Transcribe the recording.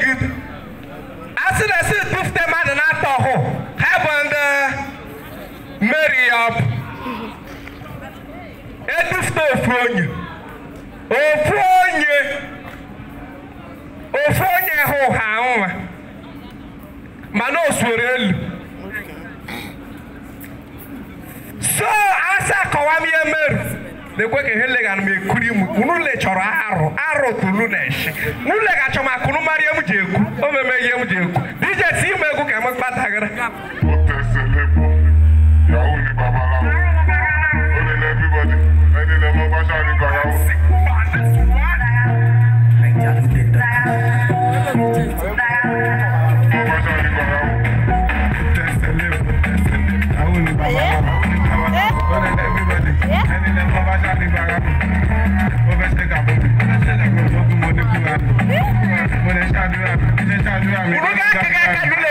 megide asị na si tufute mmadụ na-atọ ọhụ ha bụ ndị mmeri ya bụ etufute ofu onye hụ ha nwa mana o suoro elu so asa kọwa m ihe mere na-ekwe ka ihe lega m ekuri m unu le chọrọ arụ tulu na-eshi unu lega chọ maka unu mara ihe m ji ekwu o meme ihe m ji ekwu DJ si ime egwu ka m kpatagara Uruga